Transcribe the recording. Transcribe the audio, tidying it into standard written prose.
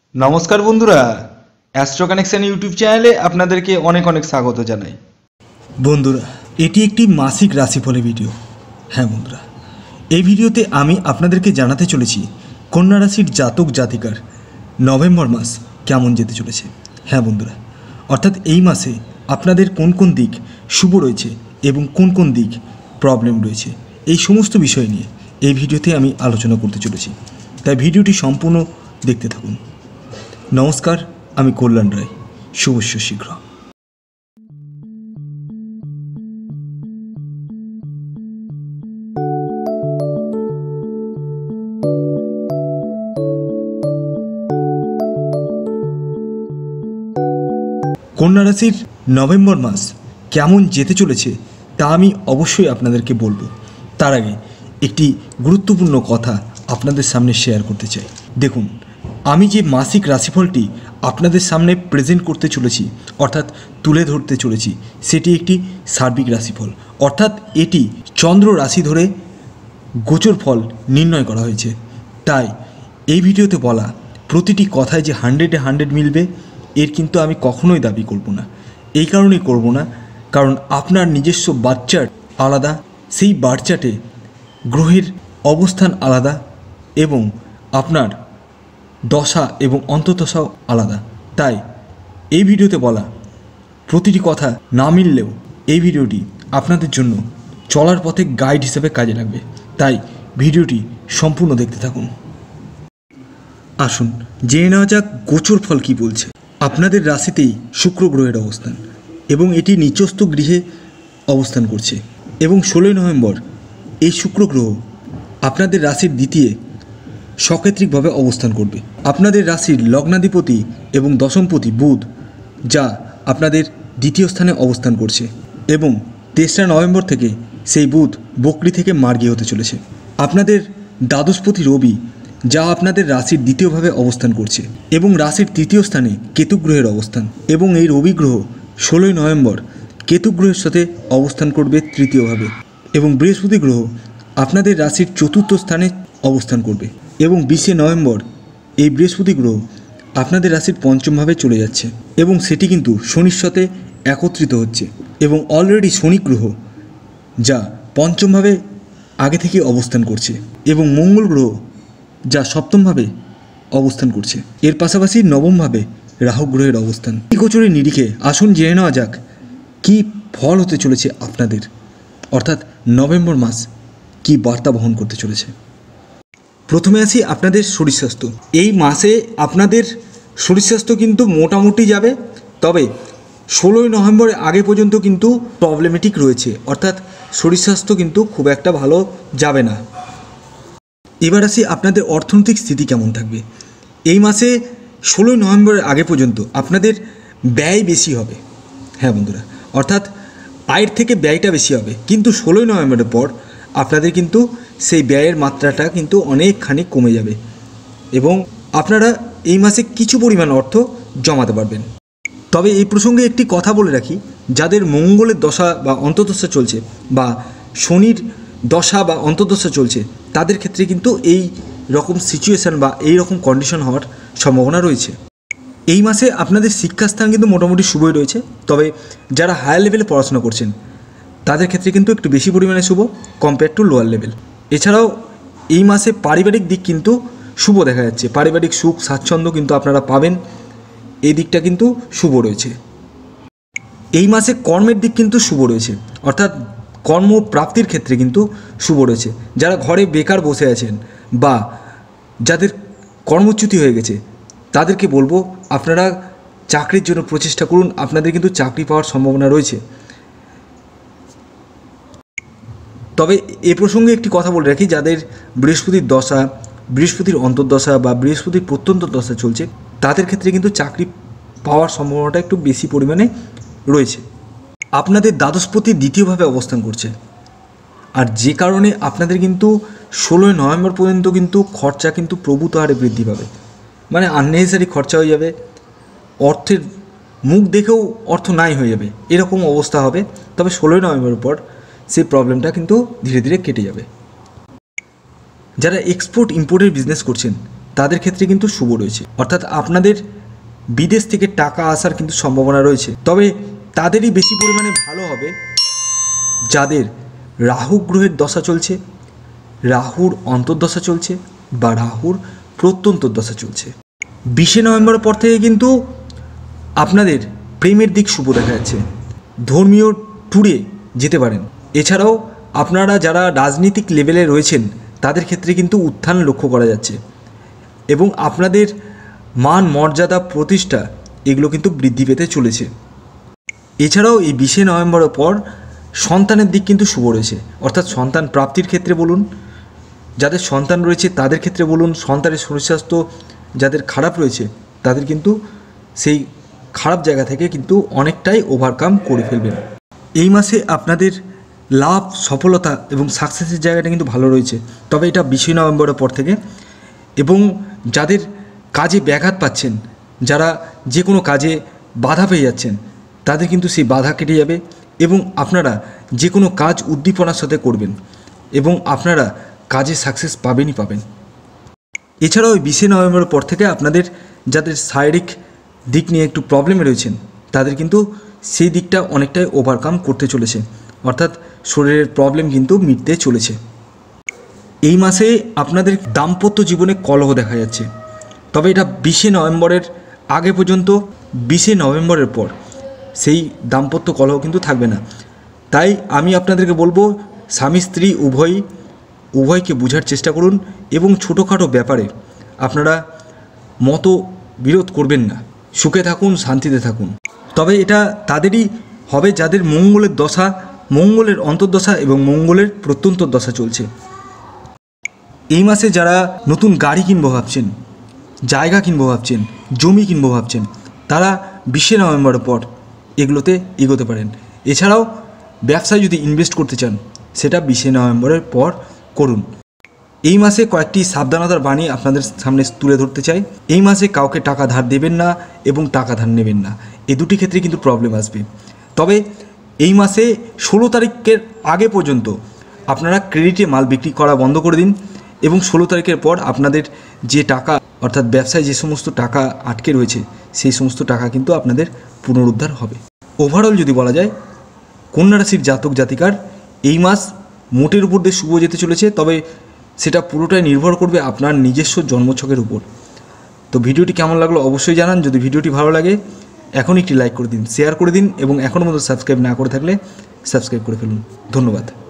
নমস্কার বন্ধুরা, astro connection YouTube চ্যানেলে আপনাদেরকে অনেক অনেক স্বাগত জানাই। বন্ধুরা, এটি একটি মাসিক রাশিফলের ভিডিও। হ্যাঁ বন্ধুরা, এই ভিডিওতে আমি আপনাদেরকে জানাতে চলেছি কন্যা রাশির জাতক জাতিকার নভেম্বর মাস কেমন যেতে চলেছে। হ্যাঁ বন্ধুরা, অর্থাৎ এই মাসে আপনাদের কোন কোন দিক শুভ রয়েছে এবং কোন কোন দিক প্রবলেম রয়েছে, এই সমস্ত বিষয় নিয়ে এই ভিডিওতে আমি আলোচনা করতে চলেছি। তাই ভিডিওটি সম্পূর্ণ দেখতে থাকুন। নমস্কার, আমি কল্যাণ রায়। শুভস্য শীঘ্র। কন্যা রাশির নভেম্বর মাস কেমন যেতে চলেছে তা আমি অবশ্যই আপনাদেরকে বলবো। তার আগে একটি গুরুত্বপূর্ণ কথা আপনাদের সামনে শেয়ার করতে চাই। দেখুন, আমি যে মাসিক রাশিফলটি আপনাদের সামনে প্রেজেন্ট করতে চলেছি, অর্থাৎ তুলে ধরতে চলেছি, সেটি একটি সার্বিক রাশিফল। অর্থাৎ এটি চন্দ্র রাশি ধরে গোচর ফল নির্ণয় করা হয়েছে। তাই এই ভিডিওতে বলা প্রতিটি কথায় যে 100-এ 100 মিলবে, এর কিন্তু আমি কখনোই দাবি করব না। এই কারণেই করব না, কারণ আপনার নিজস্ব বাচ্চার আলাদা, সেই বাচ্চাটে গ্রহের অবস্থান আলাদা এবং আপনার দশা এবং অন্তর্দশাও আলাদা। তাই এই ভিডিওতে বলা প্রতিটি কথা না মিললেও এই ভিডিওটি আপনাদের জন্য চলার পথে গাইড হিসেবে কাজে লাগবে। তাই ভিডিওটি সম্পূর্ণ দেখতে থাকুন। আসুন জেনে নেওয়া যাক গোচর ফল কী বলছে। আপনাদের রাশিতেই শুক্র গ্রহের অবস্থান এবং এটি নিচস্থ গৃহে অবস্থান করছে এবং 16 নভেম্বর এই শুক্র গ্রহ আপনাদের রাশির দ্বিতীয় সকেত্রিকভাবে অবস্থান করবে। আপনাদের রাশির লগ্নাধিপতি এবং দশমপতি বুধ, যা আপনাদের দ্বিতীয় স্থানে অবস্থান করছে, এবং 3রা নভেম্বর থেকে সেই বুধ বকরি থেকে মার্গী হতে চলেছে। আপনাদের দ্বাদশপতি রবি, যা আপনাদের রাশির দ্বিতীয়ভাবে অবস্থান করছে, এবং রাশির তৃতীয় স্থানে কেতু গ্রহের অবস্থান, এবং এই রবি গ্রহ 16 নভেম্বর কেতু গ্রহের সাথে অবস্থান করবে তৃতীয়ভাবে, এবং বৃহস্পতি গ্রহ আপনাদের রাশির চতুর্থ স্থানে অবস্থান করবে, এবং 20 নভেম্বর এই বৃহস্পতি গ্রহ আপনাদের রাশির পঞ্চমভাবে চলে যাচ্ছে, এবং সেটি কিন্তু শনির সাথে একত্রিত হচ্ছে, এবং অলরেডি শনি গ্রহ যা পঞ্চমভাবে আগে থেকে অবস্থান করছে, এবং মঙ্গল গ্রহ যা সপ্তমভাবে অবস্থান করছে। এর পাশাপাশি নবমভাবে রাহু গ্রহের অবস্থান। এই গোচরের নিরিখে আসুন জেনে নেওয়া যাক কী ফল হতে চলেছে আপনাদের, অর্থাৎ নভেম্বর মাস কী বার্তা বহন করতে চলেছে। প্রথমে আসি আপনাদের শরীর স্বাস্থ্য। এই মাসে আপনাদের শরীর স্বাস্থ্য কিন্তু মোটামুটি যাবে, তবে 16 নভেম্বরের আগে পর্যন্ত কিন্তু প্রবলেমেটিক রয়েছে, অর্থাৎ শরীর স্বাস্থ্য কিন্তু খুব একটা ভালো যাবে না। এবার আসি আপনাদের অর্থনৈতিক স্থিতি কেমন থাকবে। এই মাসে 16 নভেম্বরের আগে পর্যন্ত আপনাদের ব্যয় বেশি হবে। হ্যাঁ বন্ধুরা, অর্থাৎ আয়ের থেকে ব্যয়টা বেশি হবে, কিন্তু 16 নভেম্বরের পর আপনাদের কিন্তু সেই ব্যয়ের মাত্রাটা কিন্তু অনেকখানি কমে যাবে, এবং আপনারা এই মাসে কিছু পরিমাণ অর্থ জমাতে পারবেন। তবে এই প্রসঙ্গে একটি কথা বলে রাখি, যাদের মঙ্গলের দশা বা অন্তর্দশা চলছে, বা শনির দশা বা অন্তর্দশা চলছে, তাদের ক্ষেত্রে কিন্তু এই রকম সিচুয়েশান বা এই রকম কন্ডিশন হওয়ার সম্ভাবনা রয়েছে। এই মাসে আপনাদের শিক্ষাস্থান কিন্তু মোটামুটি শুভই রয়েছে, তবে যারা হায়ার লেভেলে পড়াশোনা করছেন তাদের ক্ষেত্রে কিন্তু একটু বেশি পরিমাণে শুভ কম্পেয়ার টু লোয়ার লেভেল। এছাড়াও এই মাসে পারিবারিক দিক কিন্তু শুভ দেখা যাচ্ছে। পারিবারিক সুখ স্বাচ্ছন্দ্য কিন্তু আপনারা পাবেন, এই দিকটা কিন্তু শুভ রয়েছে। এই মাসে কর্মের দিক কিন্তু শুভ রয়েছে, অর্থাৎ কর্মপ্রাপ্তির ক্ষেত্রে কিন্তু শুভ রয়েছে। যারা ঘরে বেকার বসে আছেন বা যাদের কর্মচ্যুতি হয়ে গেছে, তাদেরকে বলবো আপনারা চাকরির জন্য প্রচেষ্টা করুন, আপনাদের কিন্তু চাকরি পাওয়ার সম্ভাবনা রয়েছে। তবে এ প্রসঙ্গে একটি কথা বলে রাখি, যাদের বৃহস্পতির দশা, বৃহস্পতির অন্তর্দশা বা বৃহস্পতির প্রত্যন্ত দশা চলছে, তাদের ক্ষেত্রে কিন্তু চাকরি পাওয়ার সম্ভাবনাটা একটু বেশি পরিমাণে রয়েছে। আপনাদের দ্বাদশপতি দ্বিতীয়ভাবে অবস্থান করছে, আর যে কারণে আপনাদের কিন্তু 16 নভেম্বর পর্যন্ত কিন্তু খরচা কিন্তু প্রভূত হারে বৃদ্ধি পাবে, মানে আননেসেসারি খরচা হয়ে যাবে, অর্থের মুখ দেখেও অর্থ নাই হয়ে যাবে, এরকম অবস্থা হবে। তবে 16 নভেম্বরের পর সেই প্রবলেমটা কিন্তু ধীরে ধীরে কেটে যাবে। যারা এক্সপোর্ট ইম্পোর্টের বিজনেস করছেন তাদের ক্ষেত্রে কিন্তু শুভ রয়েছে, অর্থাৎ আপনাদের বিদেশ থেকে টাকা আসার কিন্তু সম্ভাবনা রয়েছে। তবে তাদেরই বেশি পরিমাণে ভালো হবে যাদের রাহু গ্রহের দশা চলছে, রাহুর অন্তর্দশা চলছে বা রাহুর প্রত্যন্তর দশা চলছে। 20 নভেম্বরের পর থেকে কিন্তু আপনাদের প্রেমের দিক শুভ দেখা যাচ্ছে, ধর্মীয় ট্যুরে যেতে পারেন। এছাড়াও আপনারা যারা রাজনীতিক লেভেলে রয়েছেন তাদের ক্ষেত্রে কিন্তু উত্থান লক্ষ্য করা যাচ্ছে এবং আপনাদের মান মর্যাদা প্রতিষ্ঠা এগুলো কিন্তু বৃদ্ধি পেতে চলেছে। এছাড়াও এই 20 নভেম্বরের পর সন্তানের দিক কিন্তু শুভ রয়েছে, অর্থাৎ সন্তান প্রাপ্তির ক্ষেত্রে বলুন, যাদের সন্তান রয়েছে তাদের ক্ষেত্রে বলুন, সন্তানের শরীর স্বাস্থ্য যাদের খারাপ রয়েছে তাদের কিন্তু সেই খারাপ জায়গা থেকে কিন্তু অনেকটাই ওভারকাম করে ফেলবেন। এই মাসে আপনাদের লাভ, সফলতা এবং সাকসেসের জায়গাটা কিন্তু ভালো রয়েছে, তবে এটা 20 নভেম্বরের পর থেকে। এবং যাদের কাজে ব্যাঘাত পাচ্ছেন, যারা যে কোনো কাজে বাধা পেয়ে যাচ্ছেন, তাদের কিন্তু সেই বাধা কেটে যাবে এবং আপনারা যে কোনো কাজ উদ্দীপনার সাথে করবেন এবং আপনারা কাজে সাকসেস পাবেনই পাবেন। এছাড়াও ওই 20 নভেম্বরের পর থেকে আপনাদের যাদের শারীরিক দিক নিয়ে একটু প্রবলেমে রয়েছেন তাদের কিন্তু সেই দিকটা অনেকটাই ওভারকাম করতে চলেছে, অর্থাৎ শরীরের প্রবলেম কিন্তু মিটতে চলেছে। এই মাসে আপনাদের দাম্পত্য জীবনে কলহ দেখা যাচ্ছে, তবে এটা 20 নভেম্বরের আগে পর্যন্ত। 20 নভেম্বরের পর সেই দাম্পত্য কলহ কিন্তু থাকবে না। তাই আমি আপনাদেরকে বলবো স্বামী স্ত্রী উভয়কে বোঝার চেষ্টা করুন এবং ছোটোখাটো ব্যাপারে আপনারা মতবিরোধ করবেন না, সুখে থাকুন, শান্তিতে থাকুন। তবে এটা তাদেরই হবে যাদের মঙ্গলের দশা, মঙ্গলের অন্তর্দশা এবং মঙ্গলের প্রত্যন্তর দশা চলছে। এই মাসে যারা নতুন গাড়ি কিনবো ভাবছেন, জায়গা কিনবো ভাবছেন, জমি কিনবো ভাবছেন, তারা 20 নভেম্বরের পর এগুলোতে এগোতে পারেন। এছাড়াও ব্যবসায় যদি ইনভেস্ট করতে চান সেটা 20 নভেম্বরের পর করুন। এই মাসে কয়েকটি সাবধানতার বাণী আপনাদের সামনে তুলে ধরতে চাই। এই মাসে কাউকে টাকা ধার দেবেন না এবং টাকা ধার নেবেন না, এই দুটি ক্ষেত্রে কিন্তু প্রবলেম আসবে। তবে এই মাসে 16 তারিখের আগে পর্যন্ত আপনারা ক্রেডিটে মাল বিক্রি করা বন্ধ করে দিন এবং 16 তারিখের পর আপনাদের যে টাকা, অর্থাৎ ব্যবসায় যে সমস্ত টাকা আটকে রয়েছে সেই সমস্ত টাকা কিন্তু আপনাদের পুনরুদ্ধার হবে। ওভারঅল যদি বলা যায় কন্যা রাশির জাতক জাতিকার এই মাস মোটের উপর দিয়ে শুভ যেতে চলেছে, তবে সেটা পুরোটাই নির্ভর করবে আপনার নিজস্ব জন্মছকের উপর। তো ভিডিওটি কেমন লাগলো অবশ্যই জানান। যদি ভিডিওটি ভালো লাগে এখনই একটি লাইক করে দিন, শেয়ার করে দিন এবং এখনও মতো সাবস্ক্রাইব না করে থাকলে সাবস্ক্রাইব করে ফেলুন। ধন্যবাদ।